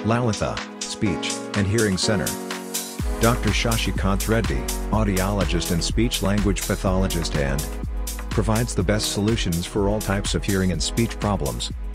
Lalitha, Speech and Hearing Center. Dr. Shashikant Reddy, audiologist and speech-language pathologist, and provides the best solutions for all types of hearing and speech problems.